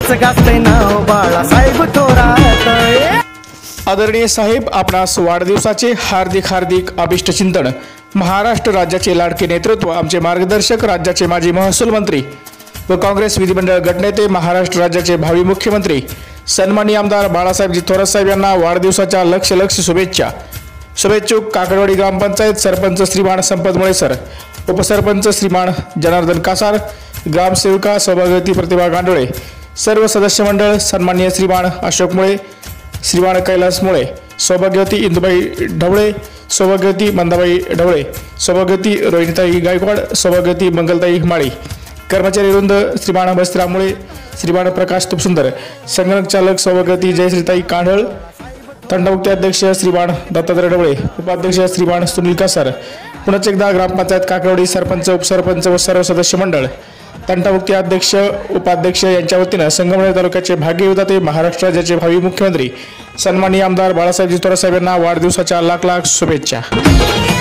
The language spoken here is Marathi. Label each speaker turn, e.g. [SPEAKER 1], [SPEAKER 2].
[SPEAKER 1] आदरणीय साहेब, आपणास वाढदिवसाचे हार्दिक हार्दिक अभिष्टचिंतन। महाराष्ट्र राज्याचे लाडके नेतृत्व, आमचे मार्गदर्शक, राज्याचे माजी महसूल मंत्री व काँग्रेस विधिमंडळ गटनेते, महाराष्ट्र राज्याचे भावी मुख्यमंत्री सन्माननीय आमदार बाळासाहेबजी थोरात साहेब यांना वाढदिवसाच्या लक्ष शुभेच्छा। शुभेच्छुक काकडवाडी ग्रामपंचायत सरपंच श्रीमान संपत मुळे सर, उपसरपंच श्रीमान जनार्दन कासार, ग्रामसेविका सौभाग्यवती प्रतिभा गांडोळे, सर्व सदस्य मंडळ सन्माननीय श्रीमान अशोक मुळे, श्रीमान कैलास मुळे, सौभाग्यवती इंदुबाई ढवळे, सौभाग्यवती मंदाबाई ढवळे, सौभाग्यवती रोहिणीताई गायकवाड, सौभाग्यवती मंगलताई माळी, कर्मचारी वृंद श्रीमान बस्तीराम मुळे, श्रीमान प्रकाश तुपसुंदर, संगणक चालक सौभाग्यवती जयश्रीताई कांढळ, तंडमुक्ती अध्यक्ष श्रीमान दत्तात्रय ढवळे, उपाध्यक्ष श्रीमान सुनील कासार, पुनश्च एकदा ग्रामपंचायत काकडवाडी सरपंच, उपसरपंच व सर्व सदस्य मंडळ, तंटामुक्ती अध्यक्ष उपाध्यक्ष यांच्या वतीनं संगमनेर तालुक्याचे भाग्य विधाते, महाराष्ट्र राज्याचे भावी मुख्यमंत्री सन्माननीय आमदार बाळासाहेबजी थोरात साहेब यांना वाढदिवसाच्या लाख शुभेच्छा।